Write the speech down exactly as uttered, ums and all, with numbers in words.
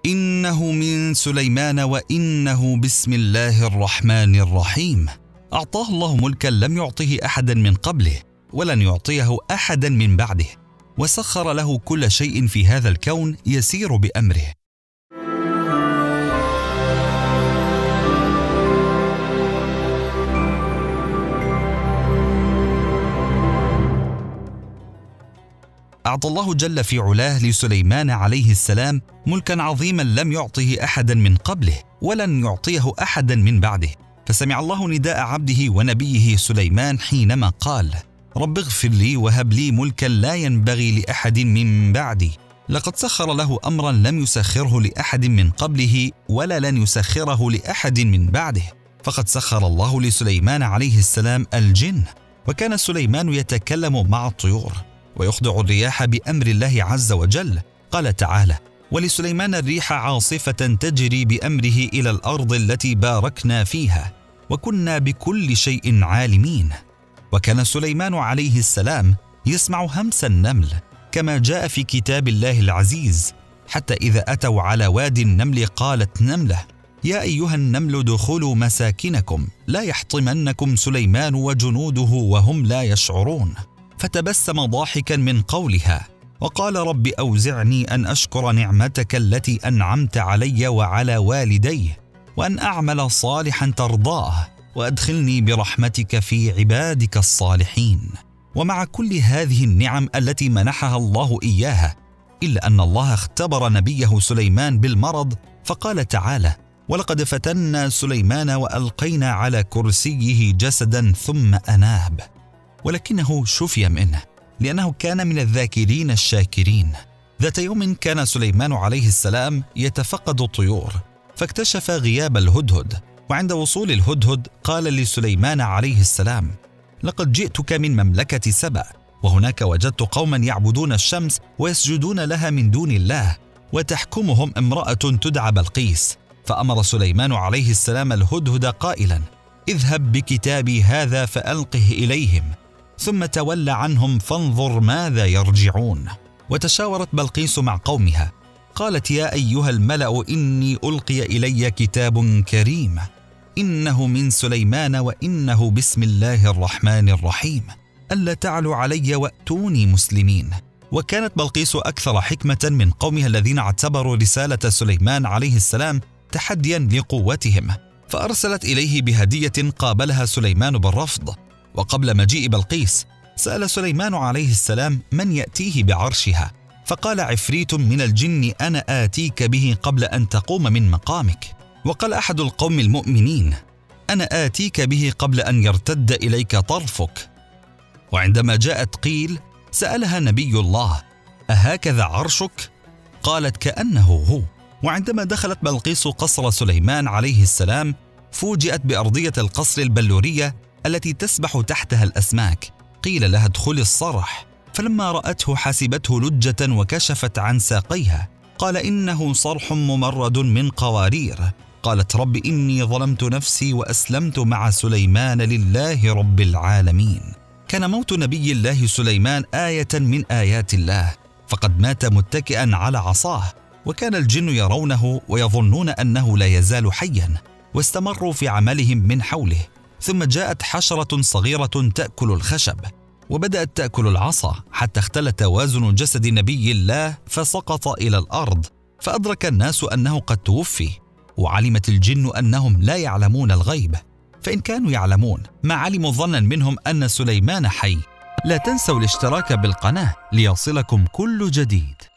إنه من سليمان وإنه بسم الله الرحمن الرحيم. أعطاه الله ملكا لم يعطه أحدا من قبله ولن يعطيه أحدا من بعده، وسخر له كل شيء في هذا الكون يسير بأمره. أعطى الله جل في علاه لسليمان عليه السلام ملكا عظيما لم يعطه أحدا من قبله ولن يعطيه أحدا من بعده. فسمع الله نداء عبده ونبيه سليمان حينما قال: رب اغفر لي وهب لي ملكا لا ينبغي لأحد من بعدي. لقد سخر له أمرا لم يسخره لأحد من قبله ولا لن يسخره لأحد من بعده. فقد سخر الله لسليمان عليه السلام الجن، وكان سليمان يتكلم مع الطيور ويخضع الرياح بأمر الله عز وجل. قال تعالى: ولسليمان الريح عاصفة تجري بأمره إلى الأرض التي باركنا فيها وكنا بكل شيء عالمين. وكان سليمان عليه السلام يسمع همس النمل كما جاء في كتاب الله العزيز، حتى إذا أتوا على وادي النمل قالت نملة: يا أيها النمل ادخلوا مساكنكم لا يحطمنكم سليمان وجنوده وهم لا يشعرون. فتبسم ضاحكا من قولها وقال: رب أوزعني أن أشكر نعمتك التي أنعمت علي وعلى والدي وأن أعمل صالحا ترضاه وأدخلني برحمتك في عبادك الصالحين. ومع كل هذه النعم التي منحها الله إياها، إلا أن الله اختبر نبيه سليمان بالمرض، فقال تعالى: ولقد فتنا سليمان وألقينا على كرسيه جسدا ثم أناب. ولكنه شفي منه لأنه كان من الذاكرين الشاكرين. ذات يوم كان سليمان عليه السلام يتفقد الطيور، فاكتشف غياب الهدهد، وعند وصول الهدهد قال لسليمان عليه السلام: لقد جئتك من مملكة سبأ، وهناك وجدت قوما يعبدون الشمس ويسجدون لها من دون الله، وتحكمهم امرأة تدعى بلقيس. فأمر سليمان عليه السلام الهدهد قائلا: اذهب بكتابي هذا فألقه إليهم، ثم تول عنهم فانظر ماذا يرجعون. وتشاورت بلقيس مع قومها، قالت: يا أيها الملأ إني ألقي إلي كتاب كريم، إنه من سليمان وإنه بسم الله الرحمن الرحيم، ألا تعلوا علي وأتوني مسلمين. وكانت بلقيس أكثر حكمة من قومها الذين اعتبروا رسالة سليمان عليه السلام تحديا لقوتهم، فأرسلت إليه بهدية قابلها سليمان بالرفض. وقبل مجيء بلقيس سأل سليمان عليه السلام من يأتيه بعرشها، فقال عفريت من الجن: أنا آتيك به قبل أن تقوم من مقامك. وقال أحد القوم المؤمنين: أنا آتيك به قبل أن يرتد إليك طرفك. وعندما جاءت قيل سألها نبي الله: أهكذا عرشك؟ قالت: كأنه هو. وعندما دخلت بلقيس قصر سليمان عليه السلام فوجئت بأرضية القصر البلورية التي تسبح تحتها الأسماك. قيل لها: ادخلي الصرح. فلما رأته حسبته لجة وكشفت عن ساقيها. قال: إنه صرح ممرد من قوارير. قالت: رب إني ظلمت نفسي وأسلمت مع سليمان لله رب العالمين. كان موت نبي الله سليمان آية من آيات الله، فقد مات متكئا على عصاه، وكان الجن يرونه ويظنون أنه لا يزال حيا، واستمروا في عملهم من حوله. ثم جاءت حشرة صغيرة تأكل الخشب، وبدأت تأكل العصا حتى اختل توازن جسد نبي الله فسقط إلى الأرض. فأدرك الناس أنه قد توفي، وعلمت الجن أنهم لا يعلمون الغيب، فإن كانوا يعلمون ما علموا ظنا منهم أن سليمان حي. لا تنسوا الاشتراك بالقناة ليصلكم كل جديد.